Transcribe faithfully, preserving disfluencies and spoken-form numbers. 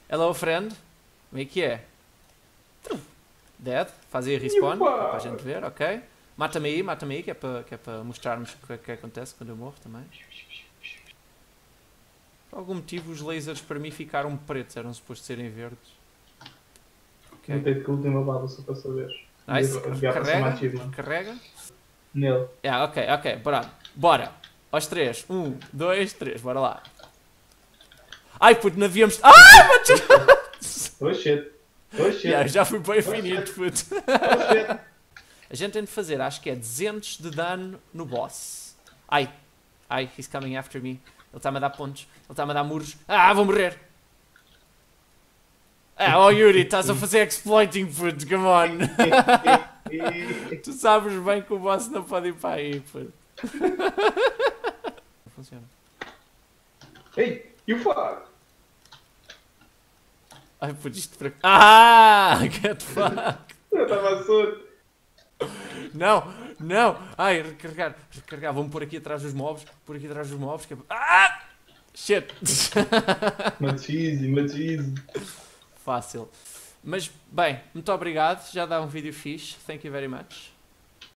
Hello, friend. Como é que é? Dead. Faz aí a respawn, para a gente ver, ok. Mata-me aí, mata-me aí, que é para que é para mostrarmos o que é que acontece quando eu morro também. Por algum motivo os lasers para mim ficaram pretos, eram supostos serem verdes. Okay. Vou ter que a última bala só para saber. Nice. Carrega, carrega. Nele. Yeah, ok, ok, bora. Bora. Aos três. Um, dois, três, bora lá. Ai puto, não havíamos... Ai, matou! Oh shit. Oh shit. Yeah, já fui para o infinito, oh, puto. Oh shit. A gente tem de fazer, acho que é duzentos de dano no boss. Ai. Ai, he's coming after me. Ele está-me a dar pontos. Ele está-me a dar muros. Ah, vou morrer. Ah, oh Yuri, estás a fazer exploiting, puto, come on. Tu sabes bem que o boss não pode ir para aí, puto. Não funciona. Ei, you fuck. Ai, puto, isto para... Ah, get fucked. Eu estava surdo. Não, não. Ai, recarregar, recarregar. Vou-me pôr aqui atrás dos mobs. Pôr aqui atrás dos mobs. Que é... Ah! Shit. Machismo, machismo. Fácil. Mas, bem, muito obrigado. Já dá um vídeo fixe. Thank you very much.